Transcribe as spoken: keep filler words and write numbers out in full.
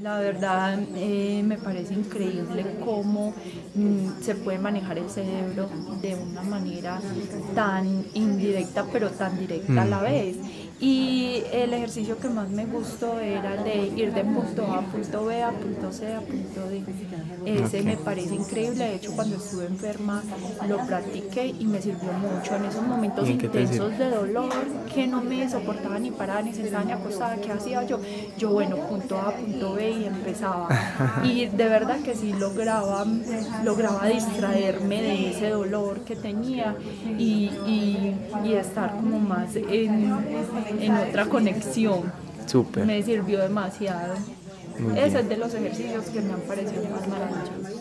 La verdad eh, me parece increíble cómo mm, se puede manejar el cerebro de una manera tan indirecta pero tan directa a la Ujú. vez. Y el ejercicio que más me gustó era el de ir de punto A a punto B a punto C a punto D. Ese Ok. me parece increíble, de hecho cuando estuve enferma lo practiqué y me sirvió mucho en esos momentos ¿Y en qué te sirve? intensos de dolor que no me soportaba ni parar ni sentada ni acostada. ¿Qué hacía yo? Yo bueno, punto A, punto B y empezaba. Y de verdad que sí lograba, lograba distraerme de ese dolor que tenía y, y, y estar como más en, en otra conexión. Súper, Me sirvió demasiado. muy Ese bien. es de los ejercicios que me han parecido más maravillosos.